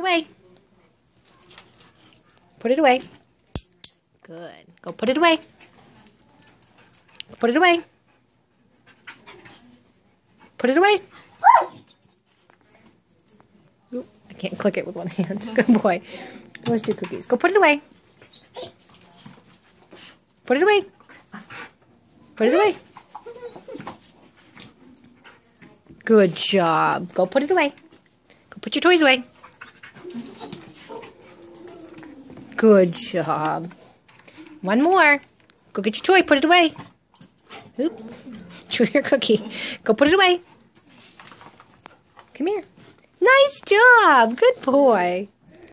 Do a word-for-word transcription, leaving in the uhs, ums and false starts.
away. Put it away. Good. Go put it away. Put it away. Put it away. Ooh, I can't click it with one hand. Good boy. Let's do cookies. Go put it away. Put it away. Put it away. Good job. Go put it away. Go put your toys away. Good job. One more. Go get your toy. Put it away. Oop. Chew your cookie. Go put it away. Come here. Nice job. Good boy.